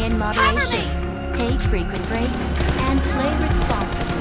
in moderation. Take frequent breaks and play responsibly.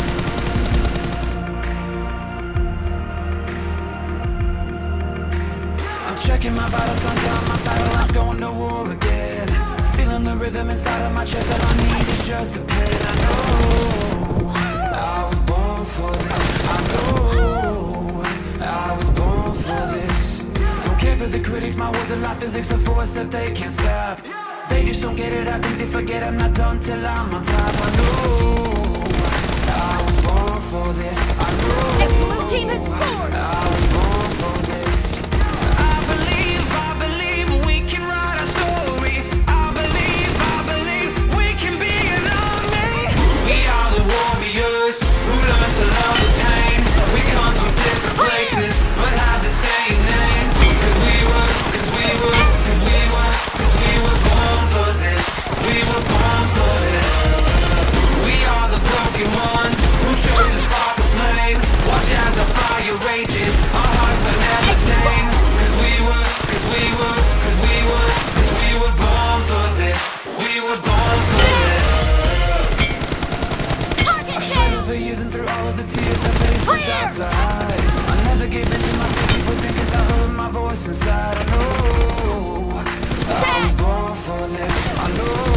I'm checking my vital signs on my battle lines, going to war again. Feeling the rhythm inside of my chest, all I need is just a pen. I know I was born for this. I know I was born for this. Don't care for the critics, my words are like physics, a force that they can't stop. They just don't get it, I think they forget I'm not done till I'm on top. I know I was born for this. I know And blue team has scored! I was born for this. I believe we can write our story. I believe we can be an army. We are the warriors who learn to love the pain. We come from different places but have the same name. Cause we were born for this. We were born for this. We are the broken ones who chose to spark a flame. Watch as the fire rages, our hearts are never tame. Cause we were born for this. We were born for this. I struggled for years and through all of the tears I faced the dark side. I never gave in to my fears, people think cause I heard my voice inside. I know I was born for this. I know